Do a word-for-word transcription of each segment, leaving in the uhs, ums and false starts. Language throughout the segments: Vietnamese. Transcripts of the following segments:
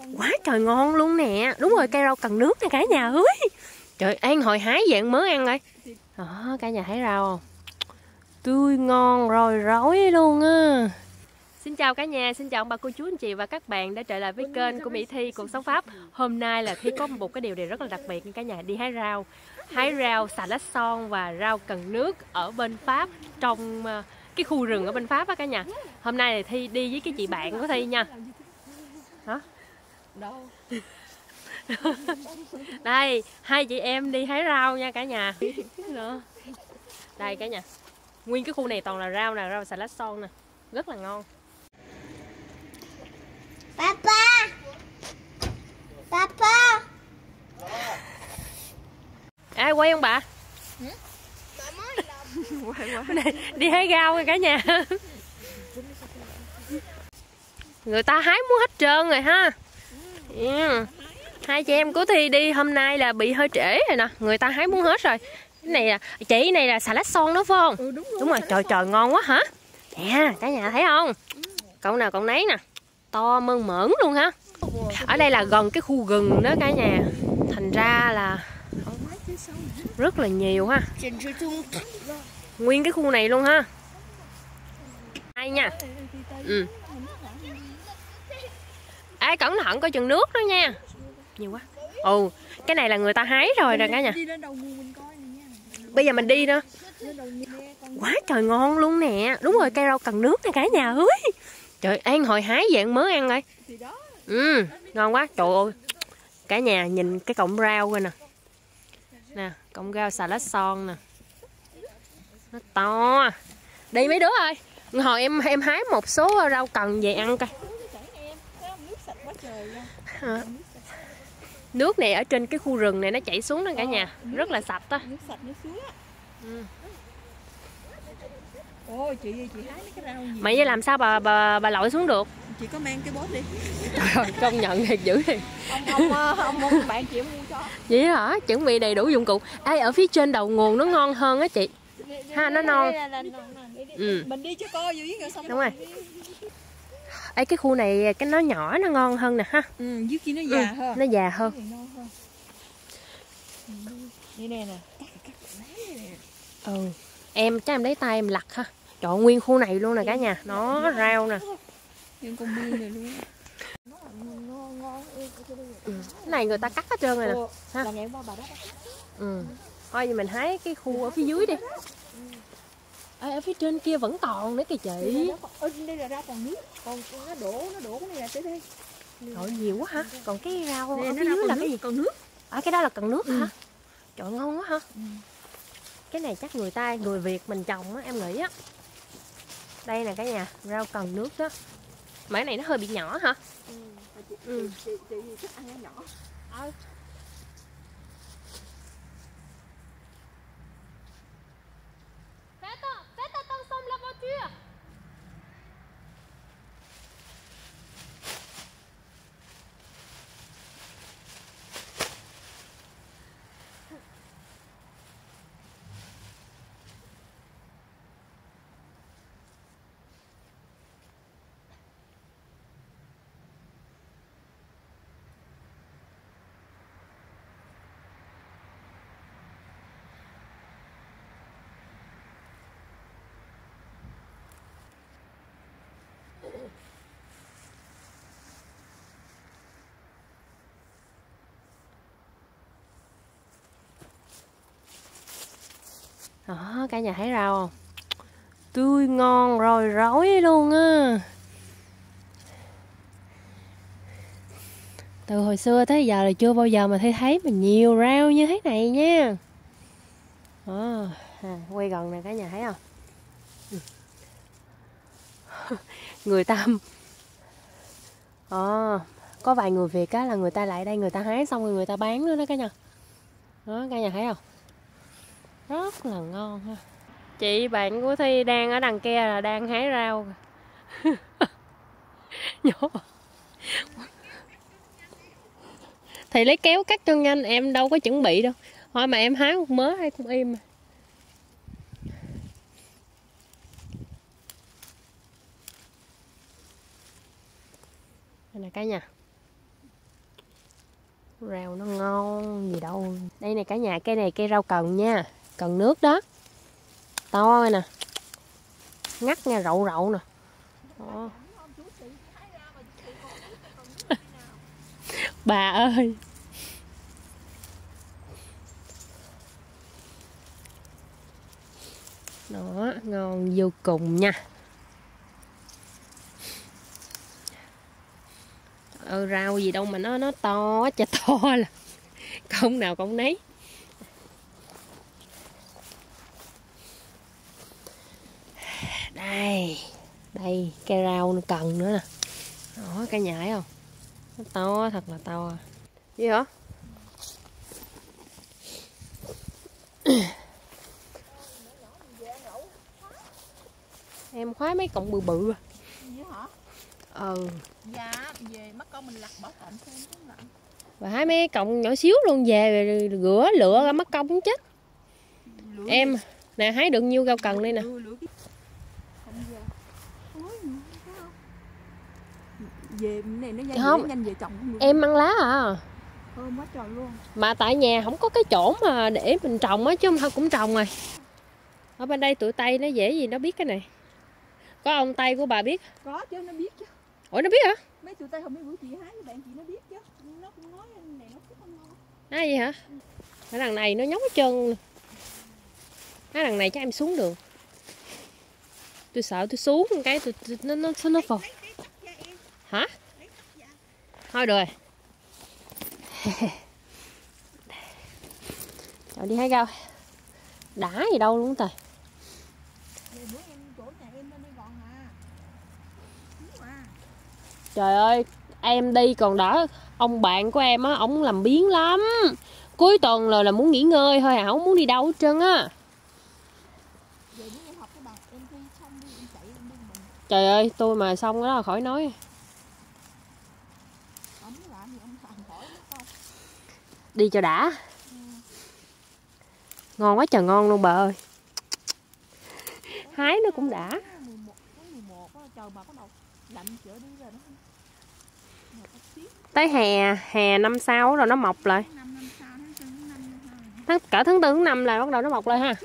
Quá trời ngon luôn nè. Đúng rồi, cây rau cần nước nè cả nhà ơi. Trời, An hồi hái dạng mới ăn rồi. Đó, cả nhà thấy rau không? Tươi ngon rồi rối luôn á. Xin chào cả nhà, xin chào ông bà cô chú anh chị và các bạn đã trở lại với kênh của Mỹ Thi Cuộc Sống Pháp. Hôm nay là Thi có một cái điều này rất là đặc biệt nha cả nhà, đi hái rau. Hái rau xà lách son và rau cần nước ở bên Pháp, trong cái khu rừng ở bên Pháp á cả nhà. Hôm nay thì Thi đi với cái chị bạn của Thi nha. Hả? Đâu? Đây, hai chị em đi hái rau nha cả nhà. Đây cả nhà. Nguyên cái khu này toàn là rau nè, rau xà lách son nè. Rất là ngon. Papa. Papa. Ai quay không bà? Ừ? Này, đi hái rau nha cả nhà. Người ta hái muốn hết trơn rồi ha. Ừ. Hai chị em của Thi đi hôm nay là bị hơi trễ rồi nè. Người ta hái muốn hết rồi. Cái này là chị này là xà lách son đó phải không? Ừ, đúng, đúng rồi, trời trời ngon quá hả? Nè, cả nhà thấy không? Cậu nào cậu nấy nè. To mơn mởn luôn ha. Ở đây là gần cái khu rừng đó cả nhà. Thành ra là rất là nhiều ha. Nguyên cái khu này luôn ha. Hay nha. Ừ. Ê, cẩn thận coi chừng nước đó nha. Nhiều quá. Ồ, cái này là người ta hái rồi nè cả nhà. Bây giờ mình đi nữa. Quá trời ngon luôn nè. Đúng rồi, cây rau cần nước nè cả nhà ơi. Trời, An hồi hái dạng mới ăn rồi. Ừ, ngon quá. Trời ơi. Cả nhà nhìn cái cọng rau coi nè. Nè, cọng rau xà lách son nè. Nó to. Đi mấy đứa ơi. Hồi em em hái một số rau cần về ăn coi. À, nước này ở trên cái khu rừng này nó chảy xuống đó cả nhà, rất là sạch á. Nước sạch nước suối á. Ừ. Ôi chị chị hái mấy cái rau nhiều. Mày với làm sao bà bà bà lội xuống được? Chị có mang cái bốt đi. Trời ơi, công nhận thiệt dữ đi. Ông ông ông, ông bạn chị mua cho. Vậy hả? Chuẩn bị đầy đủ dụng cụ. Ê, ở phía trên đầu nguồn nó ngon hơn á chị. Ha, nó non. Ừ. Mình đi chứ coi dưới rồi xong. Đúng rồi. Ê, cái khu này cái nó nhỏ nó ngon hơn nè ha. Ừ, dưới kia nó già ừ, hơn. Nó già hơn. Như này nè. Ừ. Em chắc em lấy tay em lặt ha. Trời, nguyên khu này luôn nè cả nhà. Nó rau nè. Những con bươn này luôn. Ừ. Cái này người ta cắt hết trơn rồi nè. Ha. Là ngày hôm qua bà đó. Ừ. Thôi thì mình hái cái khu ở phía dưới đi. Ê, ở phía trên kia vẫn còn nữa kìa chị. Đây là rau còn nước, còn nó đổ nó đổ cái này là tới đây. Trời, nhiều quá hả? Còn cái rau Đây, ở phía dưới dưới là cái gì? Còn nước. À, cái đó là cần nước ừ. hả? Trời, ngon quá ha. Ừ. Cái này chắc người ta người Việt mình trồng á, em nghĩ á. Đây nè cả nhà, rau cần nước đó. Mà cái này nó hơi bị nhỏ hả? Ừ. Chị, ừ. chị, chị, chị thích ăn nó nhỏ. Ừ. Faites attention la voiture. Đó, cả nhà thấy rau không? Tươi ngon rồi rối luôn á. Từ hồi xưa tới giờ là chưa bao giờ mà thấy thấy mà nhiều rau như thế này nha. Đó, à, quay gần nè cả nhà thấy không? Người ta à, có vài người Việt á là người ta lại đây người ta hái xong rồi người ta bán nữa đó cả nhà. Đó, cả nhà thấy không? Rất là ngon ha. Chị bạn của Thi đang ở đằng kia là đang hái rau. Nhỏ. Thì lấy kéo cắt cho nhanh, em đâu có chuẩn bị đâu. Thôi mà em hái một mớ hay cũng im. Đây nè cả nhà. Rau nó ngon gì đâu. Đây này cả nhà, cây này cây rau cần nha, cần nước đó, to rồi nè, ngắt nha, rậu rậu nè. Đó. Bà ơi, đó, ngon vô cùng nha. Ờ, rau gì đâu mà nó nó to chà to là không nào cũng nấy. Đây, đây cây rau nó cần nữa nè. Đó, cả nhà thấy không? Nó to, thật là to. Gì hả? Em khoái mấy cọng bự bự. Vậy hả? Ừ. Dạ, về mất công mình lặt bỏ cọng thêm chứ lạnh. Và hai mấy cọng nhỏ xíu luôn về rồi rửa lựa ra mất công cũng chết. Lửa em gì? Nè hái được nhiêu rau cần đây nè. Lửa, lửa. Không về. Ôi, về này nó nhanh, không nhanh về trồng cũng được. Em ăn lá à. Thơm quá trời luôn. Mà tại nhà không có cái chỗ mà để mình trồng á, chứ không thôi cũng trồng rồi. Ở bên đây tụi Tây nó dễ gì nó biết cái này. Có ông Tây của bà biết? Có chứ, nó biết chứ. Ủa nó biết hả? Mấy tụi Tây hôm mấy bữa chị hái với bạn chị nó biết chứ. Nó cũng nói này nó cũng không ngon. Nói gì hả? Cái đằng này nó nhóc hết trơn. Cái đằng này chắc em xuống được. Tôi sợ tôi xuống một cái tôi, tôi nó nó nó phật. Hả? Thôi được rồi. Rồi đi hái rau. Đã gì đâu luôn trời. Trời ơi, em đi còn đỡ. Ông bạn của em á, ổng làm biếng lắm. Cuối tuần là là muốn nghỉ ngơi thôi à, không muốn đi đâu hết trơn á. Trời ơi, tôi mà xong đó là khỏi nói. Đi cho đã. Ngon quá trời ngon luôn bà ơi. Hái nó cũng đã. Tới hè, hè năm sau rồi nó mọc lại. Tháng, cả tháng tư tháng năm là bắt đầu nó mọc lại ha.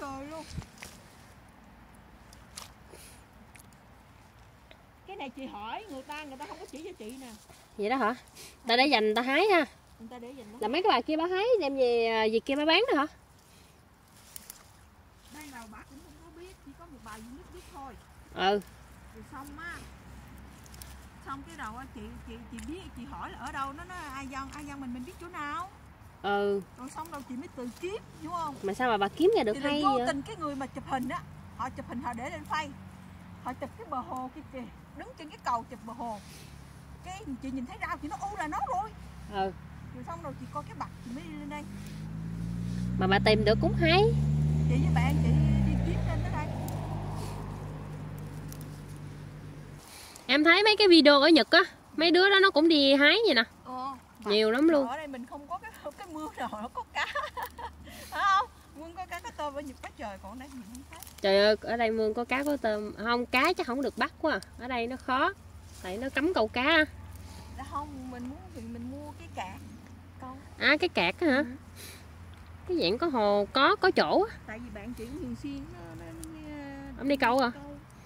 Cái này chị hỏi người ta, người ta không có chỉ cho chị nè. Vậy đó hả? Ta để dành ta hái ha. Người ta để dành đó. Là mấy cái bà kia bà hái đem về về kia bà bán đó hả? Đây là bà cũng không có biết, chỉ có một bà duy nhất biết thôi. Ừ. Rồi xong á. Xong cái đầu á chị chị chị biết, chị hỏi là ở đâu, nó nói ai dân, ai dân mình mình biết chỗ nào. Ừ. Rồi xong đầu chị mới tự kiếm, hiểu không? Mà sao mà bà kiếm ra được thì hay vô vậy? tình cái người mà chụp hình á, họ chụp hình họ để lên phay. Họ chụp cái bờ hồ kia kìa, đứng trên cái cầu chụp bờ hồ. Cái chị nhìn thấy rau chị nó u là nó rồi. Ừ. Rồi xong rồi chị coi cái bạc chị mới đi lên đây. Mà bà tìm được cũng hay. Chị với bạn chị đi kiếm lên tới đây. Em thấy mấy cái video ở Nhật á, mấy đứa đó nó cũng đi hái vậy nè. Ờ, nhiều lắm luôn. Ở đây mình không có cái cái mưa nào nó có cá. Phải không? Mương có cá có tôm ở Nhật quá trời, còn ở đây mình không thấy. Trời ơi, ở đây mương có cá có tôm. Không, cá chắc không được bắt quá à. Ở đây nó khó. Tại nó cấm câu cá. Đã không, mình muốn thì mình mua cái cạn câu. À cái cạc á hả? Ừ. Cái dạng có hồ, có có chỗ á. Tại vì bạn chị thường xuyên nó, nó, nó ông đi câu à? Câu.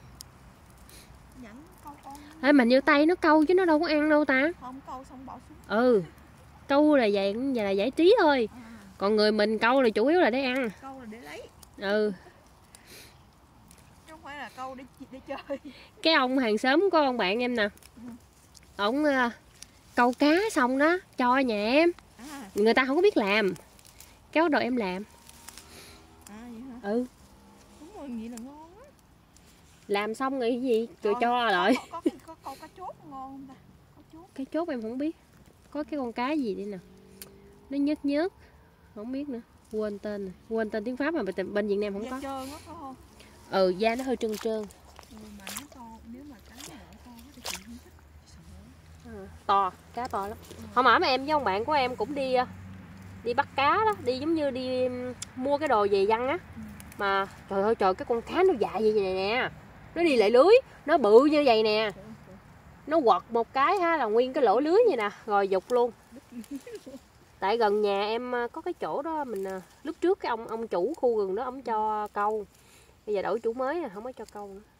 Dẫn câu con. Ê, mà như Tây nó câu chứ nó đâu có ăn đâu ta. Không, câu xong bỏ xuống. Ừ. Câu là vậy là giải trí thôi. À. Còn người mình câu là chủ yếu là để ăn. Câu là để lấy. Ừ. Chứ không phải là câu để để chơi. Cái ông hàng xóm của ông bạn em nè. Ừ. Ổng uh, câu cá xong đó cho nhà em. À. Người ta không có biết làm. Cái bắt đầu em làm. À vậy hả? Ừ. Đúng rồi, vậy là ngon á. Làm xong nghĩ gì rồi cho, cho lại. Có, có, có, có cá chốt ngon không ta? Có chốt. Cái chốt em không biết. Có cái con cá gì đây nè. Nó nhớt nhớt. Không biết nữa. Quên tên rồi. Quên tên tiếng Pháp mà bên Việt Nam không da có. Trơn đó, phải không? Ừ, da nó hơi trơn trơn. Ừ, mà nó con, nếu mà cá nó con thì chị không thích. À, to, cá to lắm. Ừ. Hôm bữa mà em với ông bạn của em cũng đi đi bắt cá đó, đi giống như đi mua cái đồ về văn á. Ừ. Mà trời ơi trời, cái con cá nó dại vậy này nè. Nó đi lại lưới, nó bự như vậy nè. Nó quật một cái ha là nguyên cái lỗ lưới vậy nè, rồi dục luôn. Tại gần nhà em có cái chỗ đó, mình lúc trước cái ông ông chủ khu rừng đó ông cho câu. Bây giờ đổi chủ mới rồi không có cho câu nữa.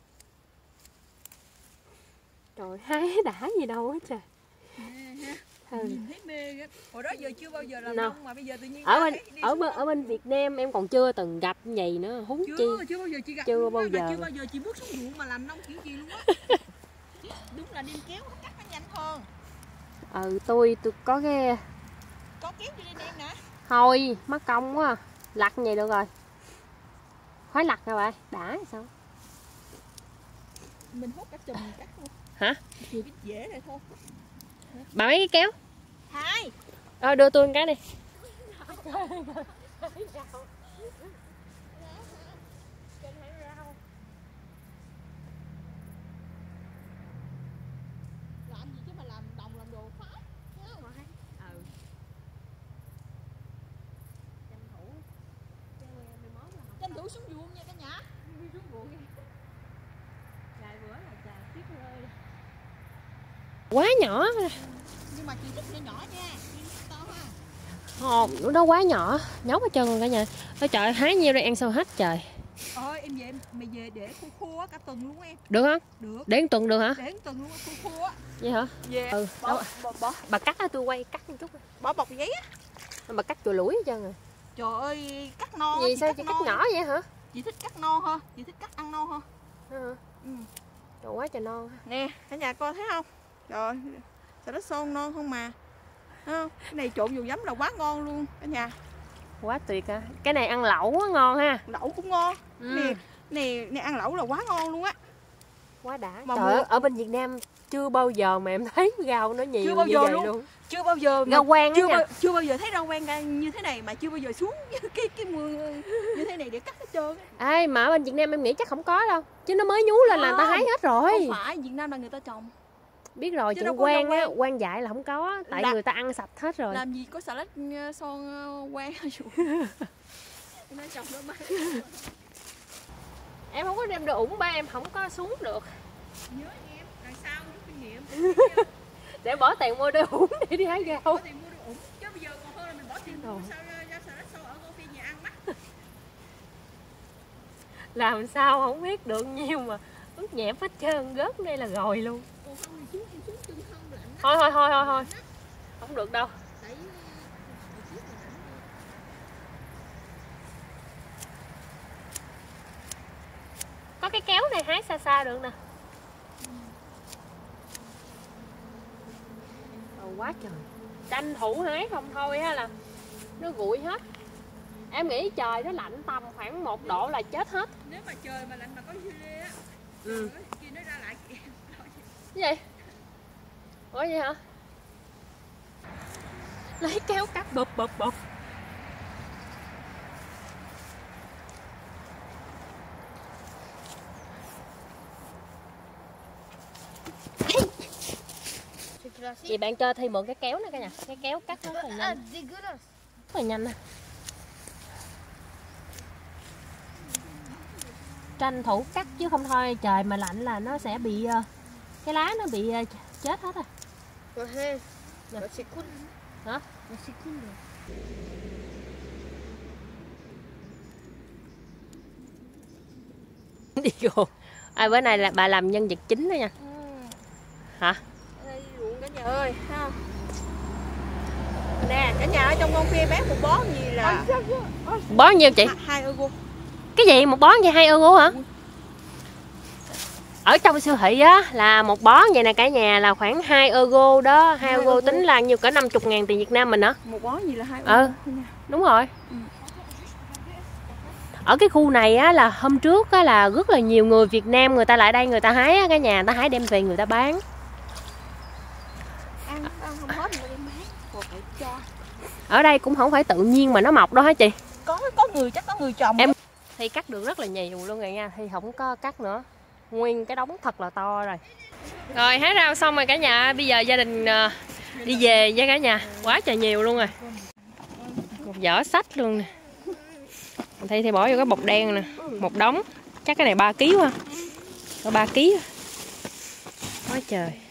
Trời, hái đã gì đâu á trời. Ừ. Nhìn thấy mê á. Hồi đó giờ chưa bao giờ làm no. nông mà bây giờ tự nhiên ở bên ở bên ở bên Việt Nam em còn chưa từng gặp gì nữa, huống chi chưa chưa bao giờ chị gặp chưa bao giờ chưa bao giờ chị bước xuống ruộng mà làm nông kiểu gì luôn á. Đúng là đem kéo cắt nó nhanh hơn. Ừ, tôi tôi có cái Có kéo đi lên em nè. thôi mất công quá, lặt vậy được rồi, khoái lặt rồi bạn đã sao Mình hút cả chùm cắt luôn. hả? Chưa biết dễ này thôi. Bà mấy cái kéo Hai. rồi đưa tôi một cái đi. Làm gì chứ mà làm đồng làm đồ phá. Ừ. Tranh thủ tranh thủ xuống ruộng nha cả nhà. xuống ruộng vài bữa là trời tuyết rơi quá nhỏ. Nhưng mà chị thích nhỏ nhỏ nha, to ha. Ồ, nó quá nhỏ, nhóc hết trơn rồi cả nhà. Ôi trời, hái nhiêu đây ăn sao hết trời. Ôi em về mày về để khô khô á cả tuần luôn em. Được không? Được. Để một tuần được hả? Để một tuần luôn khô khô á. Vậy hả? Về. Ừ. Bỏ, bỏ, bỏ, Bà cắt á, tôi quay cắt một chút. bỏ bọc giấy á. Bà cắt chùi lũi hết trơn rồi. Trời ơi, cắt non. Vì sao cắt chị non. cắt nhỏ vậy hả? Chị thích cắt non hơn, chị thích cắt ăn non hơn. Hả? Ừ. Trời quá trời non. Nè, cả nhà coi thấy không? Trời, sao nó son non không mà. Thấy không? Cái này trộn dầu giấm là quá ngon luôn cả nhà. Quá tuyệt à. Cái này ăn lẩu quá ngon ha. Lẩu cũng ngon. Ừ. Nè, nè, nè ăn lẩu là quá ngon luôn á. Quá đã. Mà Trời mua... ơi, ở bên Việt Nam chưa bao giờ mà em thấy rau nó nhiều chưa bao như giờ vậy luôn. luôn. Chưa bao giờ Rau quang chưa, á bao, chưa bao giờ thấy rau quang như thế này mà chưa bao giờ xuống cái cái mưa như thế này để cắt hết trơn. Ai mà ở bên Việt Nam em nghĩ chắc không có đâu. Chứ nó mới nhú lên là người ta hái hết rồi. Không phải, Việt Nam là người ta trồng. Biết rồi, Chứ chữ đâu có quang rau á, quang. quang dại là không có. Tại Là- người ta ăn sạch hết rồi. Làm gì có xà lách son quang. Nó trồng nó bán. Em không có đem đồ ủng ba, em không có xuống được. Nhớ em, lần sau rút kinh nghiệm. Để bỏ tiền mua đồ ủng để đi hái rau. Bỏ tiền mua đồ ủng, chứ bây giờ còn hơn là mình bỏ tiền mua sao ra xà lách son ở công viên nhà ăn mắc. Làm sao không biết được nhiêu mà ướt nhẹp hết trơn, rớt đây là rồi luôn. Còn không thì xuống em xuống chân không lạnh á. Thôi thôi thôi thôi thôi. Không được đâu. Tại Có cái kéo này hái xa xa được nè. Ồ, quá trời. Tranh thủ hái không thôi á là nó nguội hết. Em nghĩ trời nó lạnh tầm khoảng một độ là chết hết. nếu mà trời mà lạnh mà có dưa lê á, Ừ. kia nó ra lại kìa. Cái gì? Ủa vậy hả? Lấy kéo cắt bụp bụp bụp. Chị bạn cho Thi mượn cái kéo này cả nhà. Cái kéo cắt nó rất là nhanh. Rất là nhanh nè. Tranh thủ cắt chứ không thôi trời mà lạnh là nó sẽ bị cái lá nó bị chết hết rồi. Hả? Đi vô. Ai bữa nay là bà làm nhân vật chính đó nha. Hả? Đây ruộng cả nhà ơi, thấy không? Nè, cả nhà ở trong con phi bán một bó gì là Bó nhiêu chị? hai euro. Cái gì một bó vậy hai euro hả? Ở trong siêu thị á là một bó vậy nè cả nhà là khoảng hai euro đó, hai euro, euro tính là nhiêu cỡ năm mươi ngàn tiền Việt Nam mình hả? Một bó gì là hai euro. Ừ. Đúng rồi. Ừ. Ở cái khu này á là hôm trước á là rất là nhiều người Việt Nam người ta lại đây người ta hái á, cả nhà người ta hái đem về người ta bán. Ăn, ăn không hết mà đem bán, còn phải cho. Ở đây cũng không phải tự nhiên mà nó mọc đâu hả chị? Có có người chắc có người trồng. Em thì cắt được rất là nhiều luôn rồi nha, thì không có cắt nữa. Nguyên cái đống thật là to rồi. Rồi hái rau xong rồi cả nhà, bây giờ gia đình đi về với cả nhà. Quá trời nhiều luôn rồi. Một giỏ sách luôn nè. Thì thì bỏ vô cái bọc đen nè, một đống. Chắc cái này ba ký quá. Có ba ký. Quá trời.